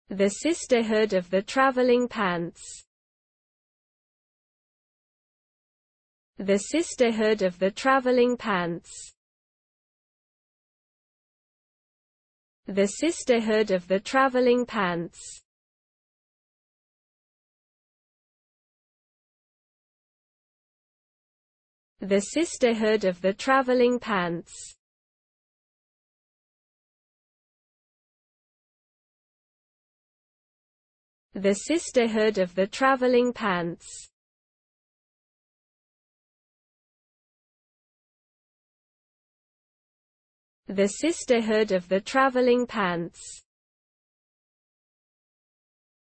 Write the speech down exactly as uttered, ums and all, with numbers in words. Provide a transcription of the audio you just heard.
The Sisterhood of the Traveling Pants. The Sisterhood of the Traveling Pants. The Sisterhood of the Traveling Pants. The Sisterhood of the Traveling Pants. The Sisterhood of the Traveling Pants. The Sisterhood of the Traveling Pants.